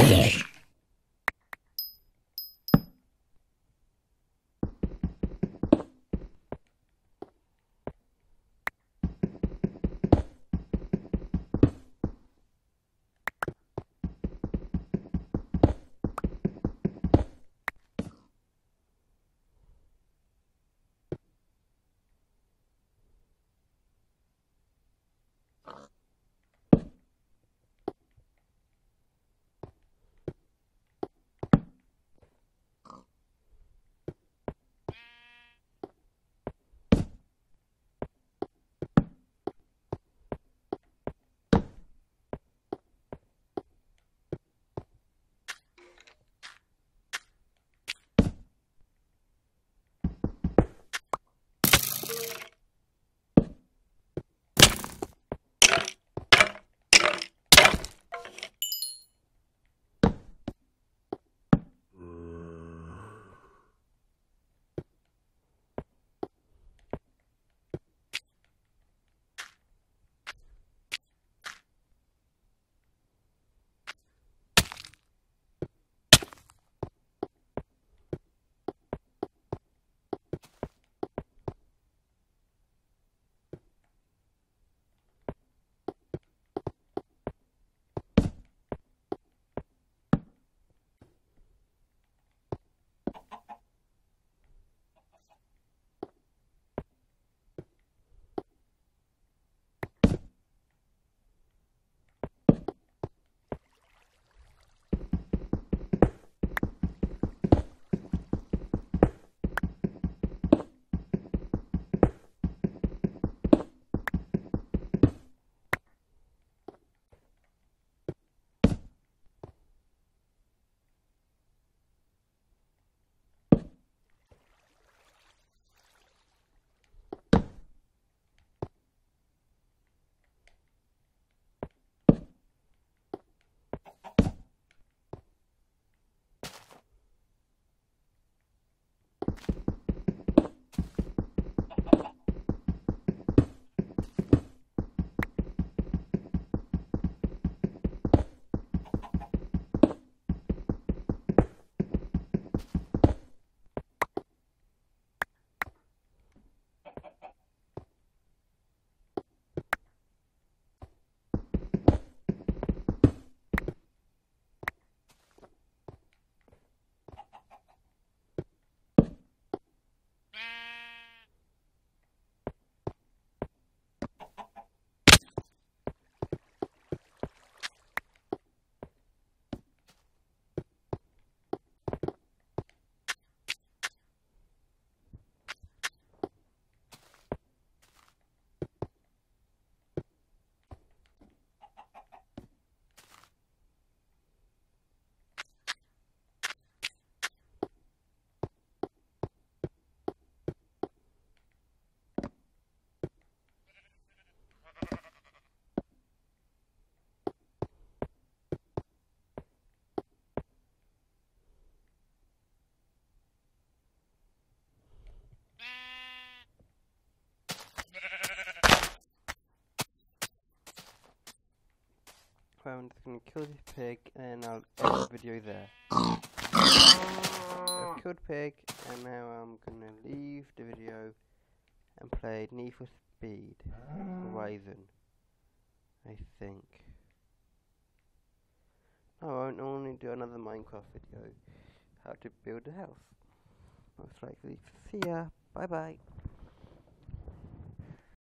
I'm just going to kill this pig and I'll end the video there. I've killed pig and now I'm going to leave the video and play Need for Speed Horizon, I think. No, I won't only do another Minecraft video, how to build a house, most likely. See ya, bye bye.